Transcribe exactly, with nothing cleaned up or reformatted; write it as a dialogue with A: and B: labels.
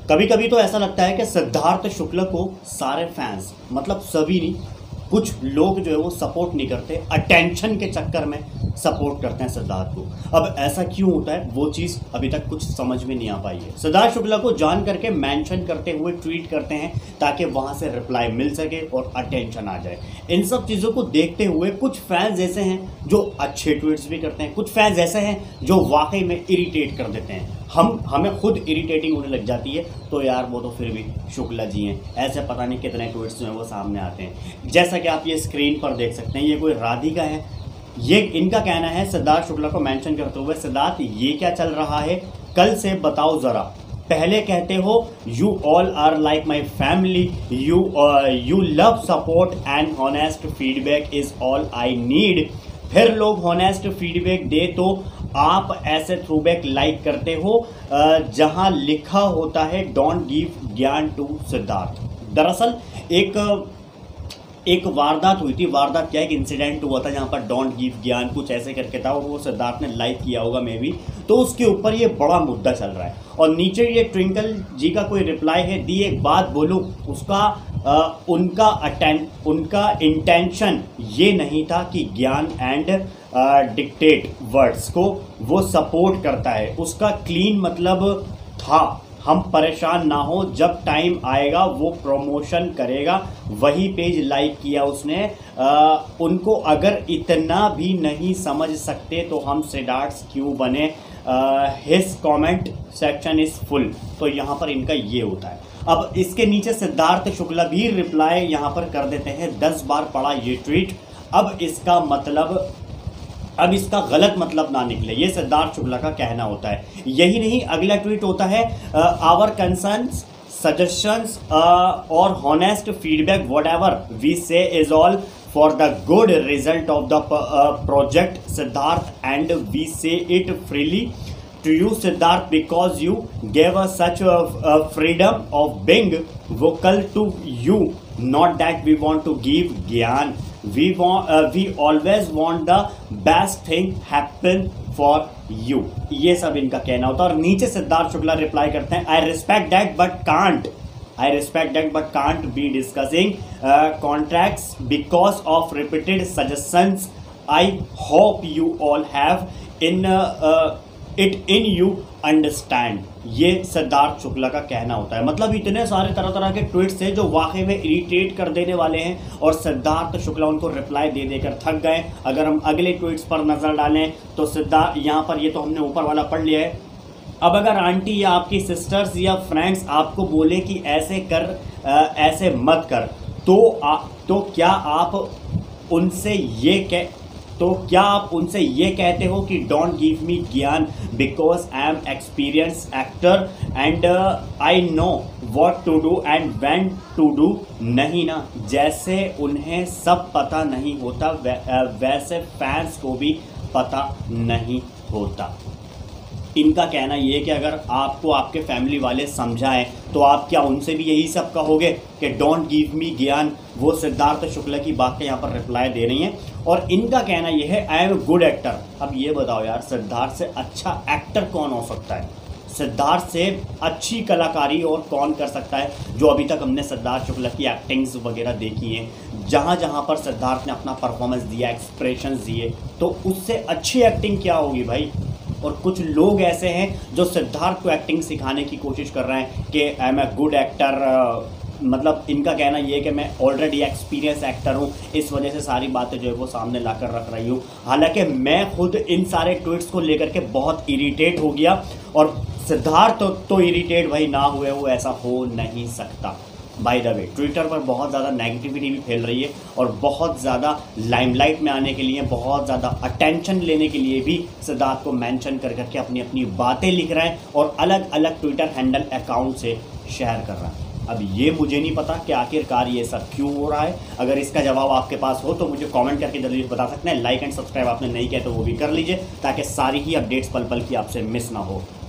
A: कभी कभी तो ऐसा लगता है कि सिद्धार्थ शुक्ला को सारे फैंस, मतलब सभी नहीं, कुछ लोग जो है वो सपोर्ट नहीं करते, अटेंशन के चक्कर में सपोर्ट करते हैं सिद्धार्थ को। अब ऐसा क्यों होता है वो चीज़ अभी तक कुछ समझ में नहीं आ पाई है। सिद्धार्थ शुक्ला को जान करके मेंशन करते हुए ट्वीट करते हैं ताकि वहां से रिप्लाई मिल सके और अटेंशन आ जाए। इन सब चीज़ों को देखते हुए कुछ फैंस ऐसे हैं जो अच्छे ट्वीट्स भी करते हैं, कुछ फैंस ऐसे हैं जो वाकई में इरिटेट कर देते हैं। हम हमें खुद इरिटेटिंग होने लग जाती है, तो यार वो तो फिर भी शुक्ला जी हैं। ऐसे पता नहीं कितने ट्वीट्स जो हैं वो सामने आते हैं, जैसा कि आप ये स्क्रीन पर देख सकते हैं। ये कोई राधिका है, ये इनका कहना है सिद्धार्थ शुक्ला को मेंशन करते हुए, सिद्धार्थ ये क्या चल रहा है, कल से बताओ ज़रा। पहले कहते हो you all are like my family, you you love support and honest feedback is all I need. फिर लोग हॉनेस्ट फीडबैक दे तो आप ऐसे थ्रूबैक लाइक करते हो जहां लिखा होता है डोंट गिव ज्ञान टू सिद्धार्थ। दरअसल एक एक वारदात हुई थी। वारदात क्या, एक इंसिडेंट हुआ था जहां पर डोंट गिव ज्ञान कुछ ऐसे करके था, और वो सिद्धार्थ ने लाइक किया होगा मे बी, तो उसके ऊपर ये बड़ा मुद्दा चल रहा है। और नीचे ये ट्विंकल जी का कोई रिप्लाई है, दी एक बात बोलूं, उसका आ, उनका अटेंड उनका इंटेंशन ये नहीं था कि ज्ञान एंड डिक्टेट वर्ड्स को वो सपोर्ट करता है, उसका क्लीन मतलब था हम परेशान ना हो, जब टाइम आएगा वो प्रमोशन करेगा। वही पेज लाइक किया उसने। आ, उनको अगर इतना भी नहीं समझ सकते तो हम सिद्धार्थ क्यों बने, his comment section is full. तो यहाँ पर इनका ये होता है। अब इसके नीचे सिद्धार्थ शुक्ला भी रिप्लाई यहाँ पर कर देते हैं, दस बार पढ़ा ये ट्वीट, अब इसका मतलब अब इसका गलत मतलब ना निकले, ये सिद्धार्थ शुक्ला का कहना होता है। यही नहीं, अगला ट्वीट होता है आवर कंसर्न्स सजेशंस और honest feedback whatever we say is all for the good result of the project Siddharth and we say it freely to you Siddharth because you gave us such a, a freedom of being vocal to you, not that we want to give gyan, we want uh, we always want the best thing happen for you। ये सब इनका कहना होता है। और नीचे Siddharth Shukla reply करते हैं, I respect that but can't I respect that but can't be discussing uh, contracts because of repeated suggestions। I hope you all have in uh, uh, it in you understand. ये सिद्धार्थ शुक्ला का कहना होता है। मतलब इतने सारे तरह तरह के ट्वीट्स हैं जो वाकई में इरिटेट कर देने वाले हैं, और सिद्धार्थ शुक्ला उनको रिप्लाई दे देकर थक गए। अगर हम अगले ट्वीट्स पर नजर डालें तो सिद्धार्थ यहाँ पर, ये तो हमने ऊपर वाला पढ़ लिया है। अब अगर आंटी या आपकी सिस्टर्स या फ्रेंड्स आपको बोले कि ऐसे कर आ, ऐसे मत कर, तो आ, तो क्या आप उनसे ये कह तो क्या आप उनसे ये कहते हो कि डोंट गिव मी ज्ञान because I am experience actor and I know what to do and when to do. नहीं ना, जैसे उन्हें सब पता नहीं होता वै, वैसे फैंस को भी पता नहीं होता। इनका कहना ये है कि अगर आपको आपके फैमिली वाले समझाएं तो आप क्या उनसे भी यही सब कहोगे कि डोंट गिव मी ज्ञान। वो सिद्धार्थ शुक्ला की बात के यहाँ पर रिप्लाई दे रही हैं, और इनका कहना ये है I am a good actor. अब ये बताओ यार, सिद्धार्थ से अच्छा एक्टर कौन हो सकता है? सिद्धार्थ से अच्छी कलाकारी और कौन कर सकता है? जो अभी तक हमने सिद्धार्थ शुक्ला की एक्टिंग्स वगैरह देखी हैं, जहाँ जहाँ पर सिद्धार्थ ने अपना परफॉर्मेंस दिया, एक्सप्रेशंस दिए, तो उससे अच्छी एक्टिंग क्या होगी भाई? और कुछ लोग ऐसे हैं जो सिद्धार्थ को एक्टिंग सिखाने की कोशिश कर रहे हैं कि I am a good actor. मतलब इनका कहना ये है कि मैं ऑलरेडी एक्सपीरियंस एक्टर हूँ, इस वजह से सारी बातें जो है वो सामने लाकर रख रही हूँ। हालांकि मैं खुद इन सारे ट्वीट्स को लेकर के बहुत इरिटेट हो गया, और सिद्धार्थ तो, तो इरिटेट भाई ना हुए वो ऐसा हो नहीं सकता। बाय द वे, ट्विटर पर बहुत ज़्यादा नेगेटिविटी भी फैल रही है, और बहुत ज़्यादा लाइमलाइट में आने के लिए, बहुत ज़्यादा अटेंशन लेने के लिए भी सिद्धार्थ को मेंशन कर करके अपनी अपनी बातें लिख रहे हैं, और अलग अलग ट्विटर हैंडल अकाउंट से शेयर कर रहा है। अब ये मुझे नहीं पता कि आखिरकार ये सब क्यों हो रहा है। अगर इसका जवाब आपके पास हो तो मुझे कमेंट करके जल्दी बता सकते हैं। लाइक एंड सब्सक्राइब आपने नहीं किया तो वो भी कर लीजिए, ताकि सारी ही अपडेट्स पल पल की आपसे मिस ना हो।